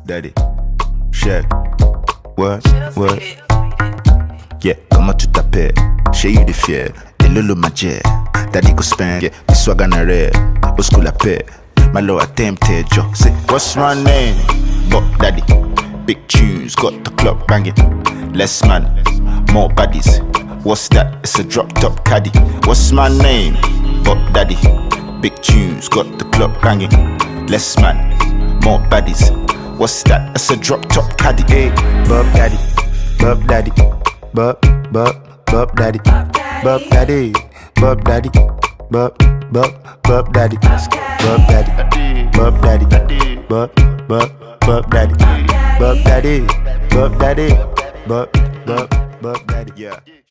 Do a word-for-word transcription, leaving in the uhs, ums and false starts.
Daddy, check. What, what? Yeah, comment tu t'appelles? Chez you de fier, et lolo magie. Daddy go spend, yeah, the swag on a red. Au school la paix, my low attempted, yo. Say, what's my name? But Daddy, big tunes, got the club banging. Less man, more baddies. What's that? It's a drop top caddy. What's my name? But Daddy, big tunes, got the club banging. Less man, more baddies. What's that? It's a drop top caddy. Hey, Bob Daddy, Bob Daddy, Bob, Bob, Bob Daddy, Bob Daddy, Bob Daddy, Bob, Bob, Bob Daddy, Bob Daddy, Bob Daddy, Bob, Bob, Bob Daddy, Bob Daddy, Bob Daddy, Bob, Bob, Bob Daddy. Yeah.